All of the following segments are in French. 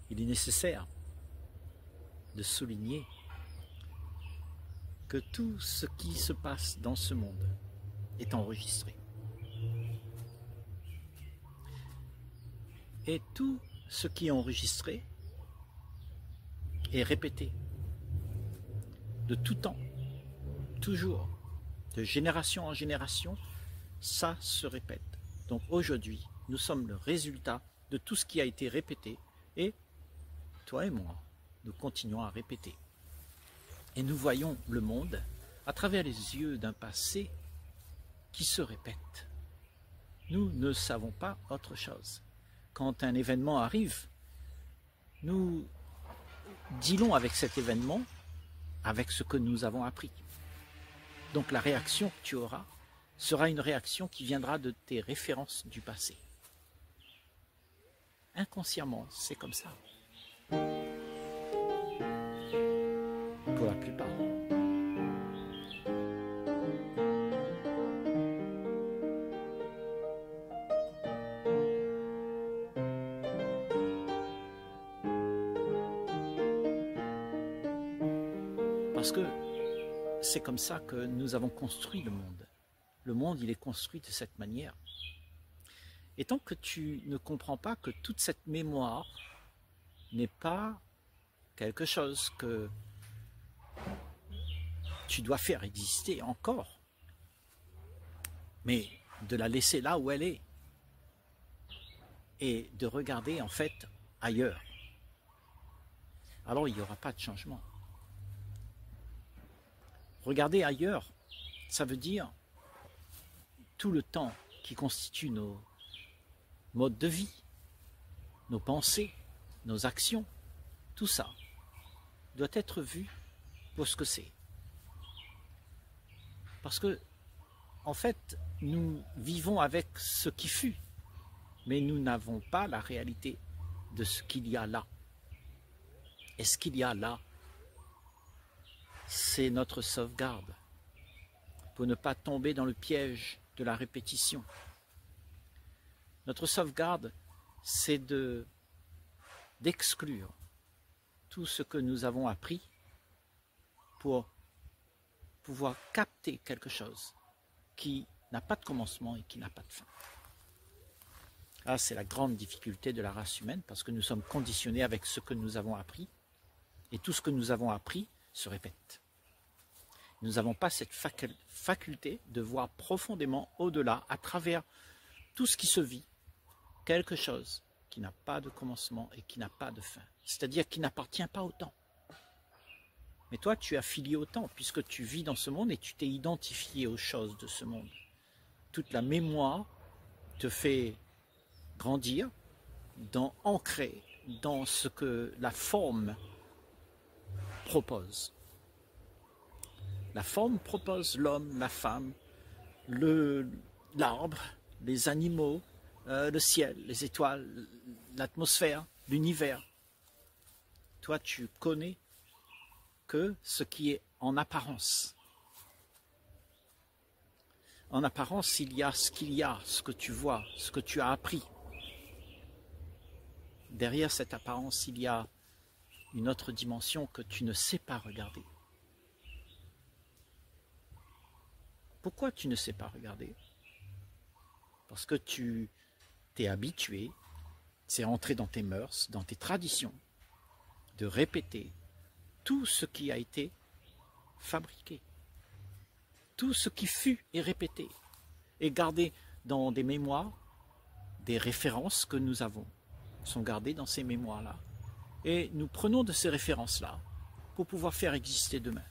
il est nécessaire de souligner que tout ce qui se passe dans ce monde est enregistré. Et tout ce qui est enregistré est répété de tout temps, toujours, de génération en génération, ça se répète. Donc aujourd'hui, nous sommes le résultat de tout ce qui a été répété et toi et moi, nous continuons à répéter. Et nous voyons le monde à travers les yeux d'un passé qui se répète. Nous ne savons pas autre chose. Quand un événement arrive, nous dealons avec cet événement, avec ce que nous avons appris. Donc la réaction que tu auras sera une réaction qui viendra de tes références du passé. Inconsciemment, c'est comme ça. Pour la plupart. Parce que c'est comme ça que nous avons construit le monde. Le monde, il est construit de cette manière. Et tant que tu ne comprends pas que toute cette mémoire n'est pas quelque chose que tu dois faire exister encore, mais de la laisser là où elle est et de regarder en fait ailleurs, alors il n'y aura pas de changement. Regarder ailleurs, ça veut dire tout le temps qui constitue nos modes de vie, nos pensées, nos actions, tout ça doit être vu pour ce que c'est. Parce que, en fait, nous vivons avec ce qui fut, mais nous n'avons pas la réalité de ce qu'il y a là. Et ce qu'il y a là, c'est notre sauvegarde, pour ne pas tomber dans le piège de la répétition. Notre sauvegarde, c'est d'exclure tout ce que nous avons appris pour pouvoir capter quelque chose qui n'a pas de commencement et qui n'a pas de fin. Ah, c'est la grande difficulté de la race humaine, parce que nous sommes conditionnés avec ce que nous avons appris, et tout ce que nous avons appris se répète. Nous n'avons pas cette faculté de voir profondément au-delà, à travers tout ce qui se vit, quelque chose qui n'a pas de commencement et qui n'a pas de fin, c'est-à-dire qui n'appartient pas au temps. Mais toi, tu es affilié au temps, puisque tu vis dans ce monde et tu t'es identifié aux choses de ce monde. Toute la mémoire te fait grandir, ancrer dans ce que la forme propose. La forme propose l'homme, la femme, l'arbre, les animaux, le ciel, les étoiles, l'atmosphère, l'univers. Toi, tu connais que ce qui est en apparence. En apparence, il y a ce qu'il y a, ce que tu vois, ce que tu as appris. Derrière cette apparence, il y a une autre dimension que tu ne sais pas regarder. Pourquoi tu ne sais pas regarder? Parce que tu t'es habitué, c'est rentré dans tes mœurs, dans tes traditions, de répéter tout ce qui a été fabriqué. Tout ce qui fut est répété et gardé dans des mémoires, des références que nous avons, sont gardées dans ces mémoires-là. Et nous prenons de ces références-là pour pouvoir faire exister demain.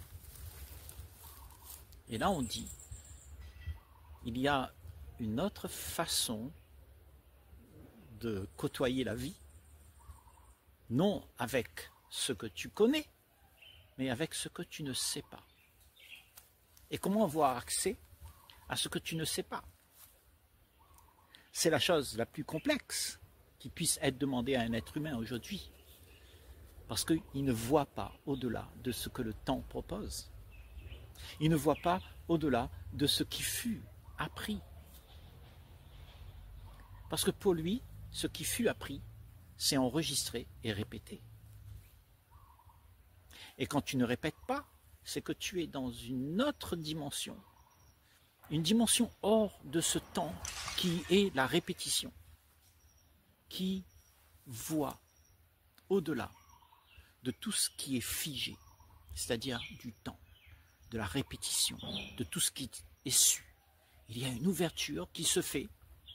Et là on dit, il y a une autre façon de côtoyer la vie, non avec ce que tu connais, mais avec ce que tu ne sais pas. Et comment avoir accès à ce que tu ne sais pas? C'est la chose la plus complexe qui puisse être demandée à un être humain aujourd'hui, parce qu'il ne voit pas au-delà de ce que le temps propose. Il ne voit pas au-delà de ce qui fut appris. Parce que pour lui, ce qui fut appris c'est enregistrer et répéter. Et quand tu ne répètes pas, c'est que tu es dans une autre dimension. Une dimension hors de ce temps qui est la répétition. Qui voit au-delà de tout ce qui est figé, c'est-à-dire du temps, de la répétition, de tout ce qui est su. Il y a une ouverture qui se fait,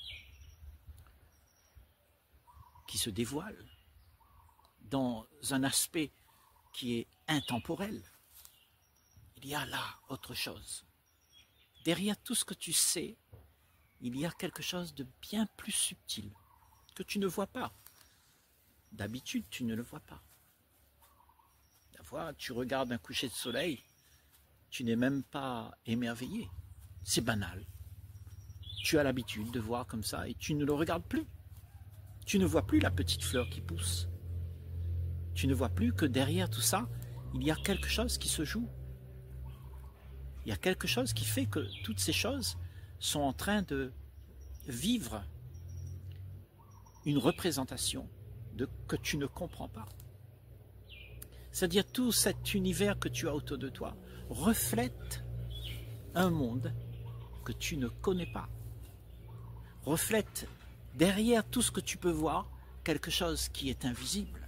qui se dévoile dans un aspect qui est intemporel. Il y a là autre chose. Derrière tout ce que tu sais, il y a quelque chose de bien plus subtil que tu ne vois pas. D'habitude, tu ne le vois pas. La fois, tu regardes un coucher de soleil, tu n'es même pas émerveillé. C'est banal. Tu as l'habitude de voir comme ça et tu ne le regardes plus. Tu ne vois plus la petite fleur qui pousse. Tu ne vois plus que derrière tout ça, il y a quelque chose qui se joue. Il y a quelque chose qui fait que toutes ces choses sont en train de vivre une représentation que tu ne comprends pas. C'est-à-dire tout cet univers que tu as autour de toi reflète un monde que tu ne connais pas. Reflète derrière tout ce que tu peux voir quelque chose qui est invisible.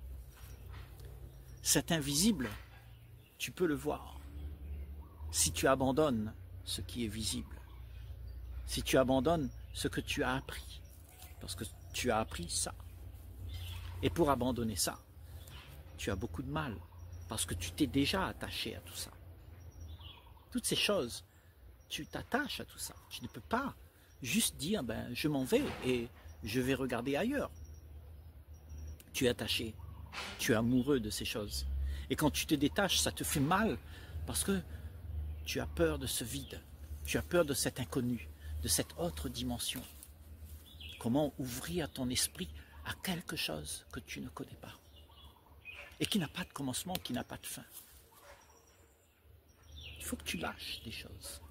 Cet invisible, tu peux le voir si tu abandonnes ce qui est visible, si tu abandonnes ce que tu as appris, parce que tu as appris ça. Et pour abandonner ça, tu as beaucoup de mal, parce que tu t'es déjà attaché à tout ça. Toutes ces choses, tu t'attaches à tout ça. Tu ne peux pas juste dire, ben, je m'en vais et je vais regarder ailleurs. Tu es attaché, tu es amoureux de ces choses. Et quand tu te détaches, ça te fait mal, parce que tu as peur de ce vide, tu as peur de cet inconnu, de cette autre dimension. Comment ouvrir ton esprit à quelque chose que tu ne connais pas et qui n'a pas de commencement, qui n'a pas de fin. Il faut que tu lâches des choses.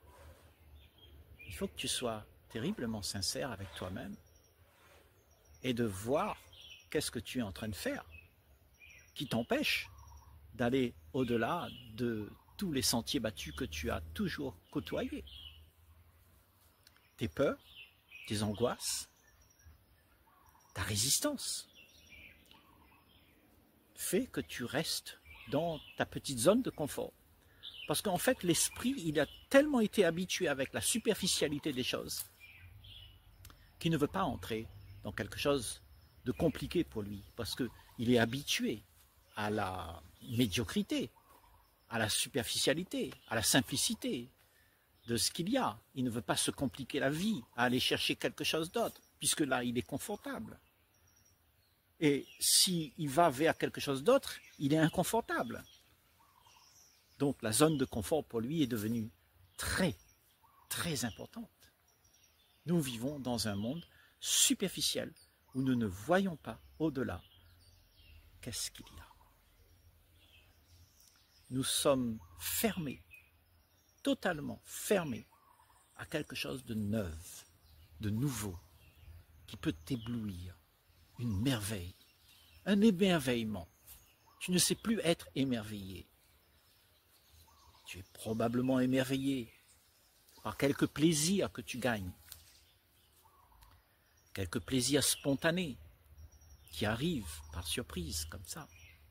Il faut que tu sois terriblement sincère avec toi-même et de voir qu'est-ce que tu es en train de faire qui t'empêche d'aller au-delà de tous les sentiers battus que tu as toujours côtoyés. Tes peurs, tes angoisses, ta résistance fait que tu restes dans ta petite zone de confort. Parce qu'en fait, l'esprit, il a tellement été habitué avec la superficialité des choses qu'il ne veut pas entrer dans quelque chose de compliqué pour lui. Parce qu'il est habitué à la médiocrité, à la superficialité, à la simplicité de ce qu'il y a. Il ne veut pas se compliquer la vie, à aller chercher quelque chose d'autre, puisque là, il est confortable. Et s'il va vers quelque chose d'autre, il est inconfortable. Donc la zone de confort pour lui est devenue très, très importante. Nous vivons dans un monde superficiel où nous ne voyons pas au-delà. Qu'est-ce qu'il y a? Nous sommes fermés, totalement fermés à quelque chose de neuf, de nouveau, qui peut t'éblouir. Une merveille, un émerveillement. Tu ne sais plus être émerveillé. Tu es probablement émerveillé par quelques plaisirs que tu gagnes, quelques plaisirs spontanés qui arrivent par surprise comme ça.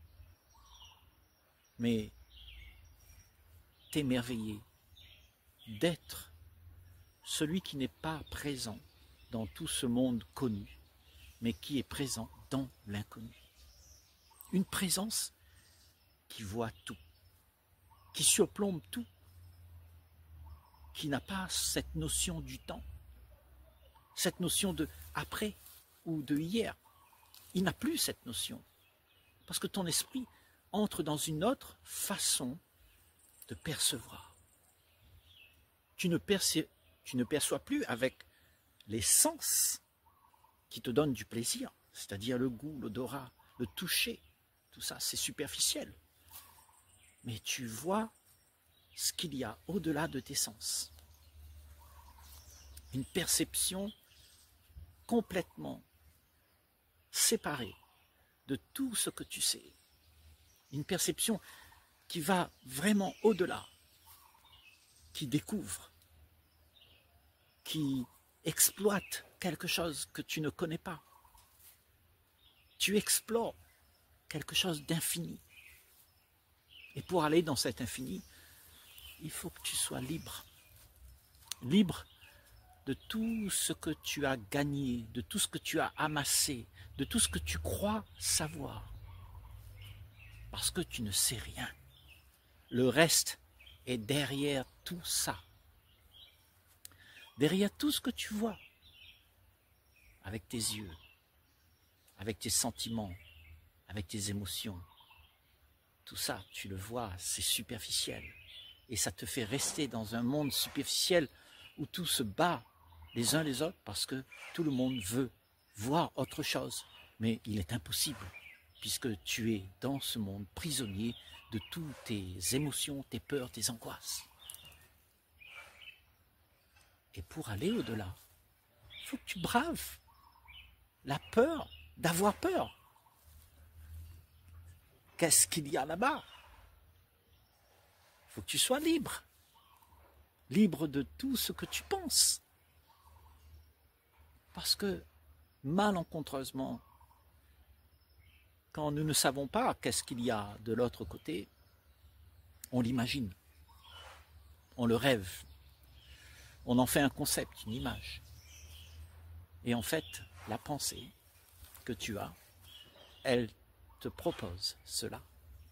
Mais t'émerveiller d'être celui qui n'est pas présent dans tout ce monde connu, mais qui est présent dans l'inconnu. Une présence qui voit tout, qui surplombe tout, qui n'a pas cette notion du temps, cette notion de après ou de hier. Il n'a plus cette notion, parce que ton esprit entre dans une autre façon de percevoir. Tu ne perçois plus avec les sens qui te donne du plaisir, c'est-à-dire le goût, l'odorat, le toucher, tout ça, c'est superficiel. Mais tu vois ce qu'il y a au-delà de tes sens. Une perception complètement séparée de tout ce que tu sais. Une perception qui va vraiment au-delà, qui découvre, qui exploite quelque chose que tu ne connais pas. Tu explores quelque chose d'infini. Et pour aller dans cet infini, il faut que tu sois libre. Libre de tout ce que tu as gagné, de tout ce que tu as amassé, de tout ce que tu crois savoir. Parce que tu ne sais rien. Le reste est derrière tout ça. Derrière tout ce que tu vois, avec tes yeux, avec tes sentiments, avec tes émotions. Tout ça, tu le vois, c'est superficiel. Et ça te fait rester dans un monde superficiel où tout se bat les uns les autres parce que tout le monde veut voir autre chose. Mais il est impossible puisque tu es dans ce monde prisonnier de toutes tes émotions, tes peurs, tes angoisses. Et pour aller au-delà, il faut que tu braves la peur d'avoir peur. Qu'est-ce qu'il y a là-bas? Il faut que tu sois libre. Libre de tout ce que tu penses. Parce que, malencontreusement, quand nous ne savons pas qu'est-ce qu'il y a de l'autre côté, on l'imagine, on le rêve, on en fait un concept, une image. Et en fait, la pensée que tu as, elle te propose cela.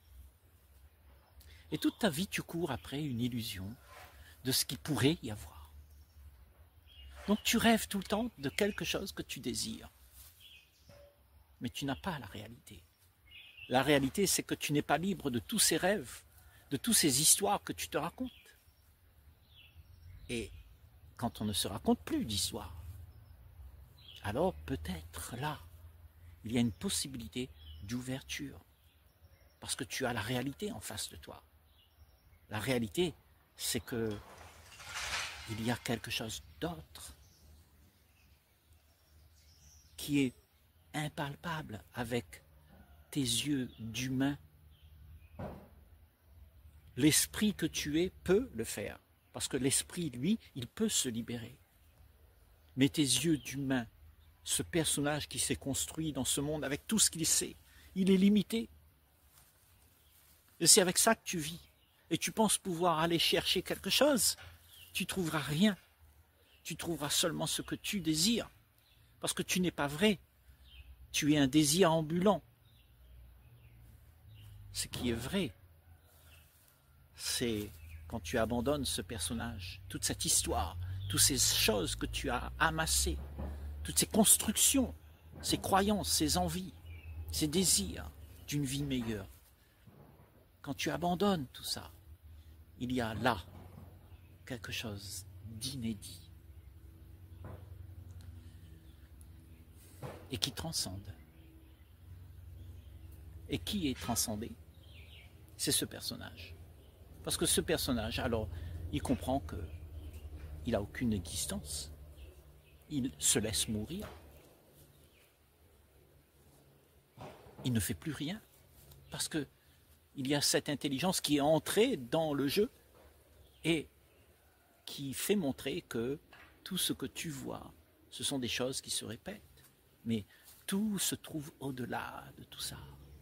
Et toute ta vie, tu cours après une illusion de ce qu'il pourrait y avoir. Donc tu rêves tout le temps de quelque chose que tu désires. Mais tu n'as pas la réalité. La réalité, c'est que tu n'es pas libre de tous ces rêves, de toutes ces histoires que tu te racontes. Et quand on ne se raconte plus d'histoires, alors peut-être là, il y a une possibilité d'ouverture. Parce que tu as la réalité en face de toi. La réalité, c'est que il y a quelque chose d'autre qui est impalpable avec tes yeux d'humain. L'esprit que tu es peut le faire, parce que l'esprit, lui, il peut se libérer. Mais tes yeux d'humain, ce personnage qui s'est construit dans ce monde avec tout ce qu'il sait, il est limité. Et c'est avec ça que tu vis. Et tu penses pouvoir aller chercher quelque chose, tu ne trouveras rien. Tu trouveras seulement ce que tu désires, parce que tu n'es pas vrai. Tu es un désir ambulant. Ce qui est vrai, c'est quand tu abandonnes ce personnage, toute cette histoire, toutes ces choses que tu as amassées, toutes ces constructions, ces croyances, ces envies, ces désirs d'une vie meilleure. Quand tu abandonnes tout ça, il y a là quelque chose d'inédit et qui transcende. Et qui est transcendé? C'est ce personnage. Parce que ce personnage, alors, il comprend qu'il n'a aucune existence. Il se laisse mourir. Il ne fait plus rien. Parce que il y a cette intelligence qui est entrée dans le jeu et qui fait montrer que tout ce que tu vois, ce sont des choses qui se répètent. Mais tout se trouve au-delà de tout ça.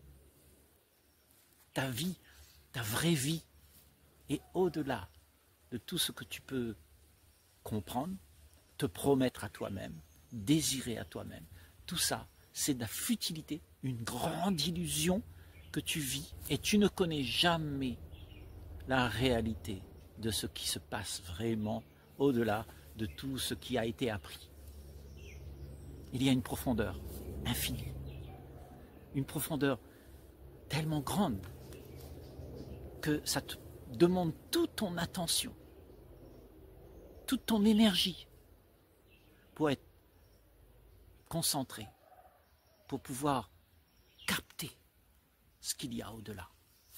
Ta vie, ta vraie vie est au-delà de tout ce que tu peux comprendre, te promettre à toi-même, désirer à toi-même. Tout ça, c'est de la futilité, une grande illusion que tu vis et tu ne connais jamais la réalité de ce qui se passe vraiment au-delà de tout ce qui a été appris. Il y a une profondeur infinie, une profondeur tellement grande que ça te demande toute ton attention, toute ton énergie pour être concentré, pour pouvoir capter ce qu'il y a au-delà.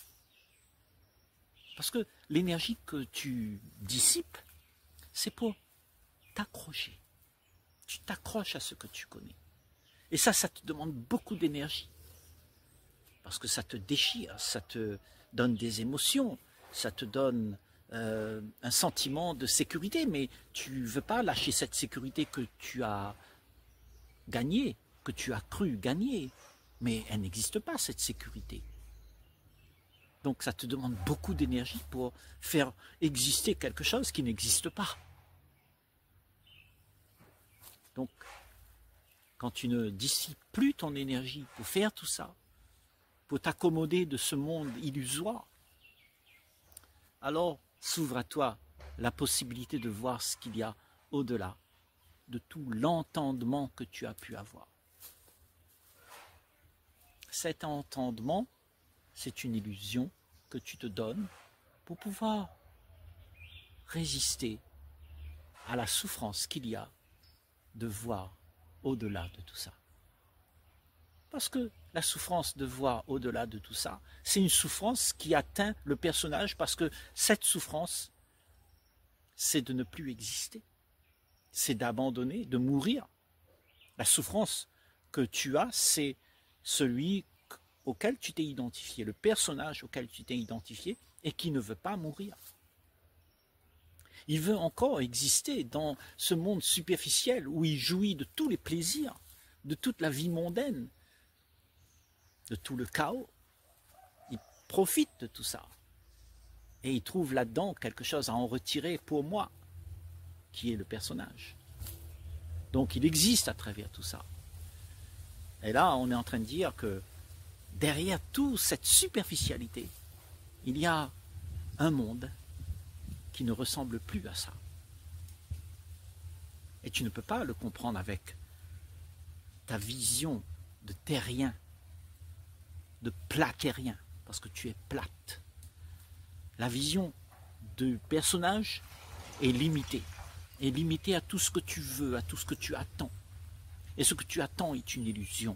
Parce que l'énergie que tu dissipes, c'est pour t'accrocher. Tu t'accroches à ce que tu connais. Et ça te demande beaucoup d'énergie. Parce que ça te déchire, ça te donne des émotions, ça te donne un sentiment de sécurité, mais tu ne veux pas lâcher cette sécurité que tu as gagnée, que tu as cru gagner. Mais elle n'existe pas, cette sécurité. Donc ça te demande beaucoup d'énergie pour faire exister quelque chose qui n'existe pas. Donc, quand tu ne dissipes plus ton énergie pour faire tout ça, pour t'accommoder de ce monde illusoire, alors s'ouvre à toi la possibilité de voir ce qu'il y a au-delà de tout l'entendement que tu as pu avoir. Cet entendement, c'est une illusion que tu te donnes pour pouvoir résister à la souffrance qu'il y a de voir au-delà de tout ça. Parce que la souffrance de voir au-delà de tout ça, c'est une souffrance qui atteint le personnage parce que cette souffrance, c'est de ne plus exister. C'est d'abandonner, de mourir. La souffrance que tu as, c'est celui auquel tu t'es identifié, le personnage auquel tu t'es identifié et qui ne veut pas mourir. Il veut encore exister dans ce monde superficiel où il jouit de tous les plaisirs, de toute la vie mondaine, de tout le chaos. Il profite de tout ça. Et il trouve là-dedans quelque chose à en retirer pour moi, qui est le personnage. Donc il existe à travers tout ça. Et là, on est en train de dire que derrière toute cette superficialité, il y a un monde qui ne ressemble plus à ça. Et tu ne peux pas le comprendre avec ta vision de terrien, de platérien, parce que tu es plate. La vision du personnage est limitée à tout ce que tu veux, à tout ce que tu attends. Et ce que tu attends est une illusion.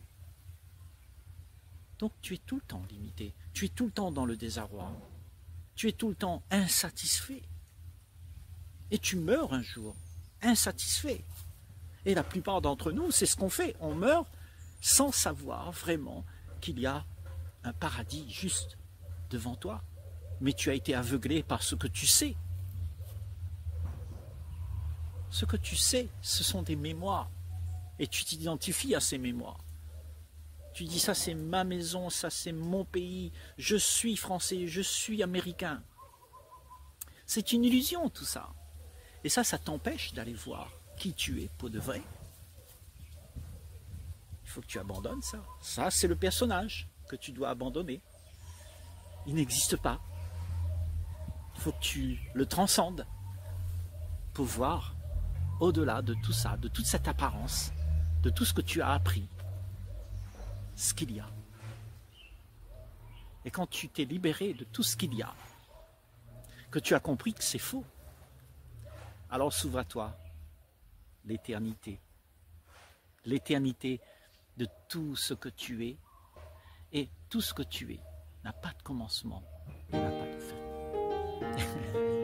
Donc tu es tout le temps limité, tu es tout le temps dans le désarroi, tu es tout le temps insatisfait. Et tu meurs un jour, insatisfait. Et la plupart d'entre nous, c'est ce qu'on fait. On meurt sans savoir vraiment qu'il y a un paradis juste devant toi. Mais tu as été aveuglé par ce que tu sais. Ce que tu sais, ce sont des mémoires. Et tu t'identifies à ces mémoires. Tu dis, ça c'est ma maison, ça c'est mon pays, je suis français, je suis américain. C'est une illusion tout ça. Et ça t'empêche d'aller voir qui tu es pour de vrai. Il faut que tu abandonnes ça. Ça, c'est le personnage que tu dois abandonner. Il n'existe pas. Il faut que tu le transcendes pour voir au-delà de tout ça, de toute cette apparence, de tout ce que tu as appris, ce qu'il y a. Et quand tu t'es libéré de tout ce qu'il y a, que tu as compris que c'est faux, alors s'ouvre à toi l'éternité. L'éternité de tout ce que tu es. Et tout ce que tu es n'a pas de commencement et n'a pas de fin.